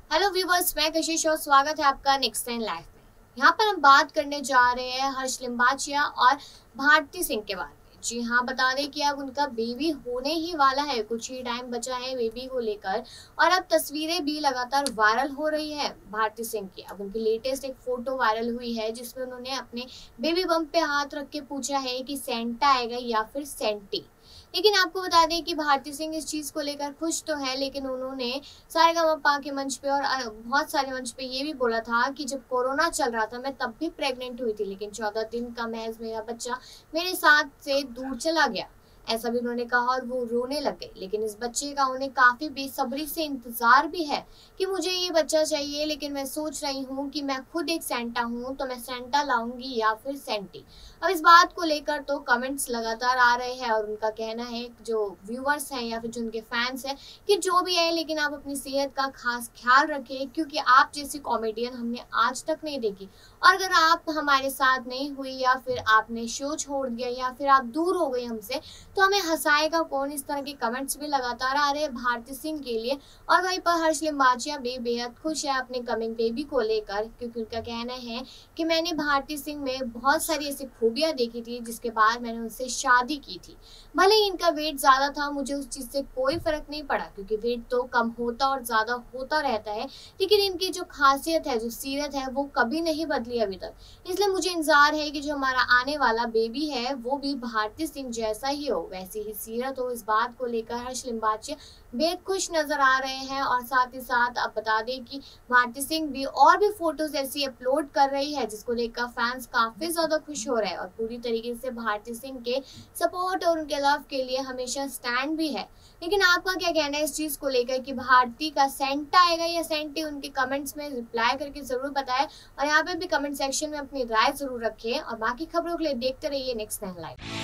Hello viewers, मैं कशिश और स्वागत है आपका नेक्स्ट टाइम लाइफ में। यहाँ पर हम बात करने जा रहे हैं हर्ष लिम्बाचिया और भारती सिंह के बारे में। जी हाँ, बता दें कि अब उनका बेबी होने ही वाला है, कुछ ही टाइम बचा है बेबी को लेकर। और अब तस्वीरें भी लगातार वायरल हो रही है भारती सिंह की। अब उनकी लेटेस्ट एक फोटो वायरल हुई है जिसमें उन्होंने अपने बेबी बम्प पे हाथ रख के पूछा है कि सेंटा आएगा या फिर सेंटी। लेकिन आपको बता दें कि भारती सिंह इस चीज को लेकर खुश तो है, लेकिन उन्होंने सारेगामापा के मंच पे और बहुत सारे मंच पे ये भी बोला था कि जब कोरोना चल रहा था मैं तब भी प्रेग्नेंट हुई थी, लेकिन 14 दिन का महज मेरा बच्चा मेरे साथ से दूर चला गया। ऐसा भी उन्होंने कहा और वो रोने लग गई। लेकिन इस बच्चे का उन्हें काफी बेसब्री से इंतजार भी है कि मुझे ये बच्चा चाहिए, लेकिन मैं सोच रही हूँ कि मैं खुद एक सेंटा हूँ, तो मैं सेंटा लाऊंगी या फिर सेंटी। अब इस बात को लेकर तो कमेंट्स लगातार आ रहे हैं और उनका कहना है, जो व्यूअर्स हैं या फिर जो उनके फैंस हैं, कि जो भी है लेकिन आप अपनी सेहत का खास ख्याल रखें, क्योंकि आप जैसी कॉमेडियन हमने आज तक नहीं देखी। और अगर आप हमारे साथ नहीं हुई या फिर आपने शो छोड़ दिया या फिर आप दूर हो गए हमसे, तो हमें हंसाएगा कौन। इस तरह के कमेंट्स भी लगातार आ रहे हैं भारती सिंह के लिए। और वहीं पर हर्ष लिम्बाचिया भी बेहद खुश है अपने कमिंग बेबी को लेकर, क्योंकि उनका कहना है कि मैंने भारती सिंह में बहुत सारी ऐसी खूबियां देखी थी जिसके बाद मैंने उनसे शादी की थी। भले ही इनका वेट ज्यादा था, मुझे उस चीज से कोई फर्क नहीं पड़ा, क्योंकि वेट तो कम होता और ज्यादा होता रहता है, लेकिन इनकी जो खासियत है, जो सीरत है, वो कभी नहीं बदली अभी तक। इसलिए मुझे इंतजार है कि जो हमारा आने वाला बेबी है वो भी भारती सिंह जैसा ही हो, वैसी ही सीरत हो। इस बात को लेकर हर्ष लिम्बाचिया बेहद खुश नजर आ रहे हैं। और साथ ही साथ अब बता दें कि भारती सिंह भी और भी फोटोज ऐसी अपलोड कर रही है जिसको लेकर फैंस काफी ज्यादा खुश हो रहे हैं और पूरी तरीके से भारती सिंह के सपोर्ट और उनके लव के लिए हमेशा स्टैंड भी है। लेकिन आपका क्या कहना है इस चीज को लेकर कि भारती का सेंटा आएगा या सेंटी? उनके कमेंट्स में रिप्लाई करके जरूर बताएं और यहाँ पे भी कमेंट सेक्शन में अपनी राय जरूर रखें। और बाकी खबरों के लिए देखते रहिए नेक्स्ट टाइम लाइव।